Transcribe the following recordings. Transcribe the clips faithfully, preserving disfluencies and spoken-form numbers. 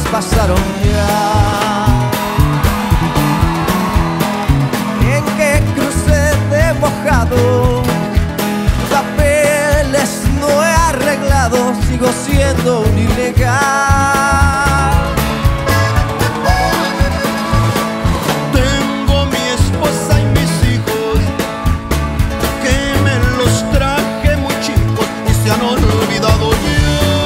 pasaron ya. En que crucé de mojado, papeles no he arreglado, sigo siendo un ilegal. Tengo mi esposa y mis hijos, que me los traje muy chicos y se han olvidado ya.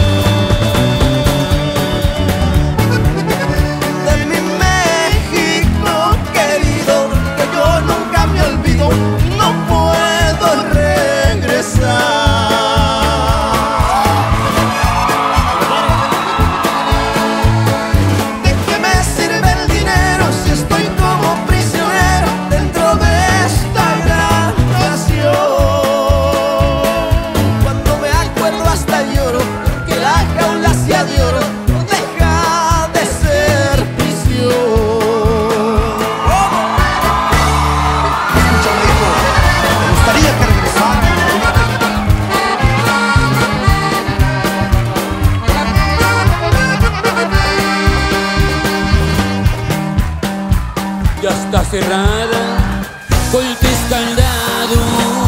Ya está cerrada, golpes candado.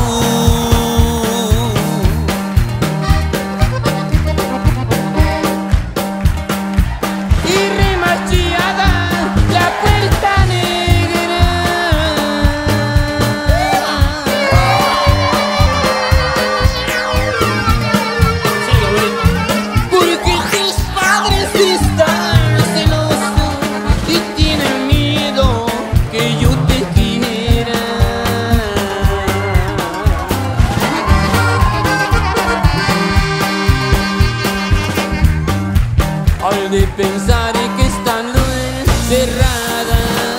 Y remachillada la puerta negra. Porque tus padres están celosos y tienen miedo que yo te quiera. Al de pensar que estando encerrada,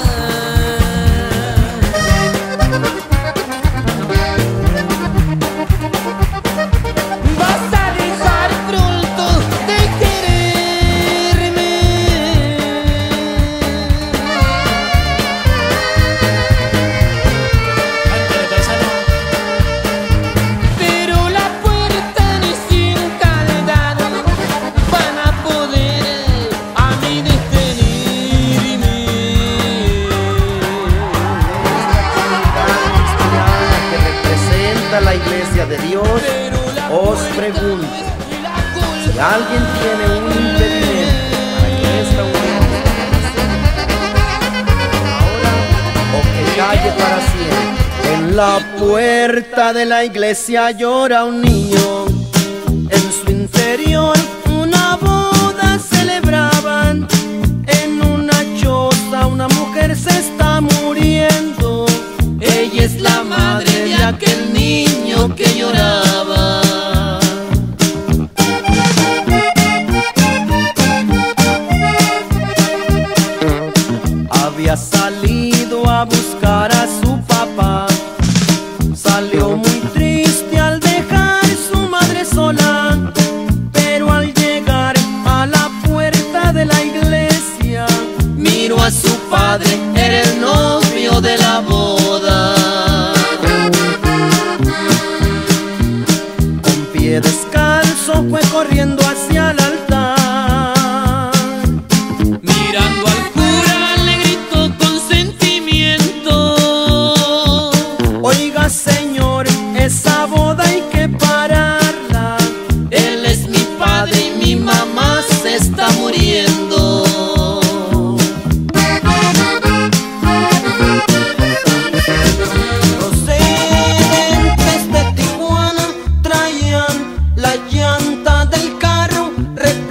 vas a dejar pronto de quererme. Pero la puerta ni sin candado van a poder a mí detenerme. Que representa la Iglesia de Dios, os pregunto si alguien tiene un impedimento para que esta unión ahora o que calle para siempre. En la puerta de la iglesia llora un niño, en su interior una boda celebraban. En una choza una mujer se está muriendo, ella es la madre de aquel niño que lloraba. Había salido a buscar a su papá, salió muy triste al dejar su madre sola, pero al llegar a la puerta de la iglesia, miró a su padre, era el novio de la boda. Con pie descalzo fue corriendo hacia el altar, Mirando al cura le gritó con sentimiento: oiga señor, esa boda hay que pararla, él es mi padre y mi mamá se está muriendo. Procedentes de Tijuana traían la llanta del carro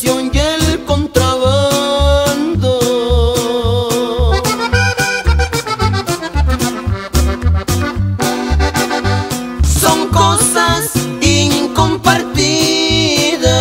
prostitución y el contrabando. Son cosas incompartidas.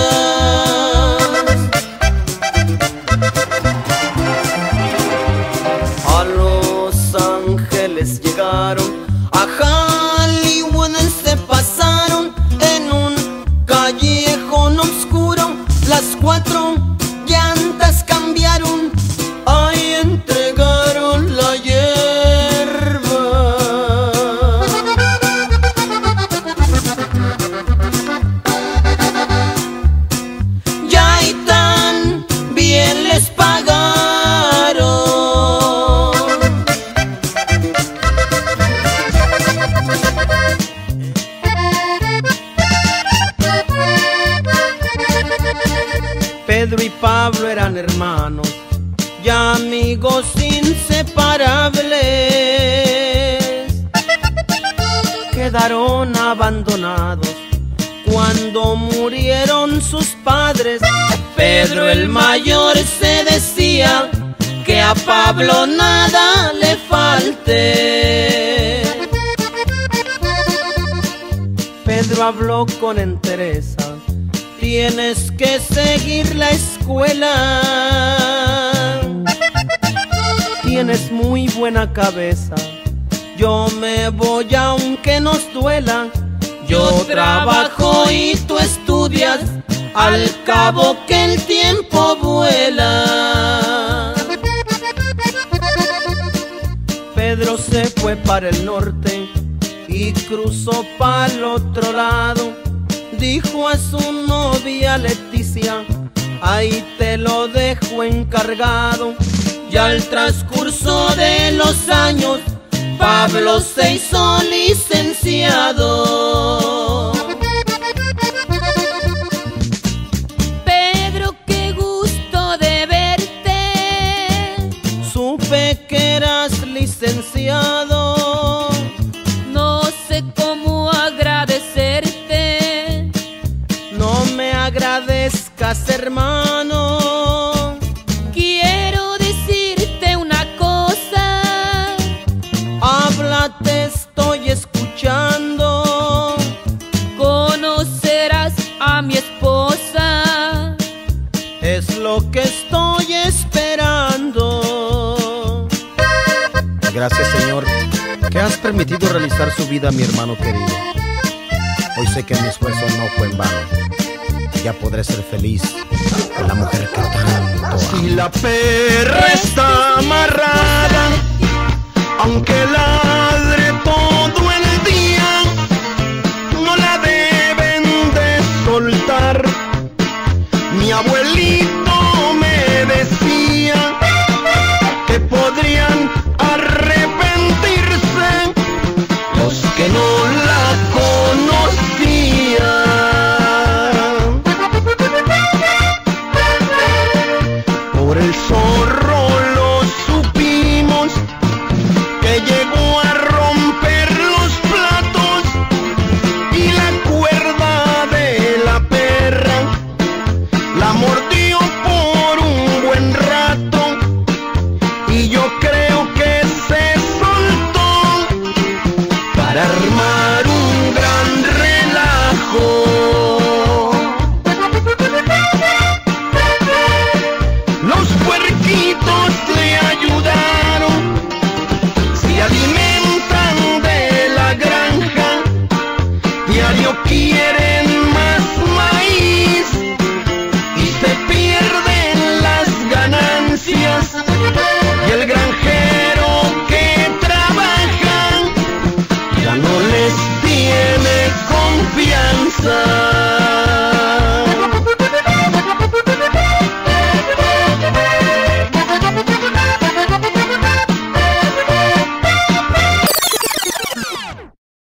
A Los Ángeles llegaron, a Hollywood se pasaron, en un callejón oscuro las cuatro llantas cambiaron, ahí entregaron la hierba. Ya y tan bien les pagaron. Pedro y Pablo eran hermanos y amigos inseparables. Quedaron abandonados cuando murieron sus padres. Pedro el mayor se decía que a Pablo nada le falte. Pedro habló con entereza: tienes que seguir la escuela. Tienes muy buena cabeza. Yo me voy aunque nos duela. Yo trabajo y tú estudias, al cabo que el tiempo vuela. Pedro se fue para el norte y cruzó para el otro lado. Dijo a su novia Leticia: ahí te lo dejo encargado. Y al transcurso de los años, Pablo se hizo licenciado. Pedro, qué gusto de verte. Supe que eras licenciado. No sé cómo agradecerte. No me agradezcas, hermano. Quiero decirte una cosa. Habla, te estoy escuchando. Conocerás a mi esposa. Es lo que estoy esperando. Gracias, Señor, que has permitido realizar su vida a mi hermano querido. Hoy sé que mi esfuerzo no fue en vano. Ya podré ser feliz con la mujer que tanto amo. Si la perra está amarrada, aunque la